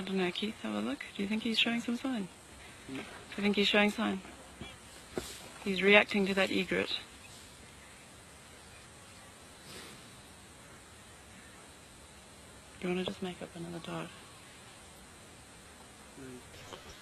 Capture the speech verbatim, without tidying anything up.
don't know, Keith, have a look. Do you think he's showing some sign? Do you think he's showing sign? He's reacting to that egret. Do you want to just make up another dot? Right.